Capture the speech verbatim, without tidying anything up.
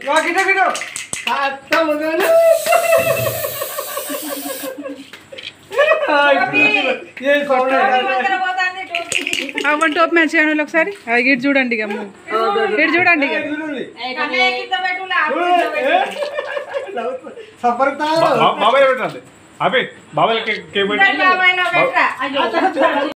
అవన్ top match చేయండి ఒకసారి ఇటు చూడండి ఇక ఇటు చూడండి బాబాయ్ పెట్టండి అభి బాబాయ్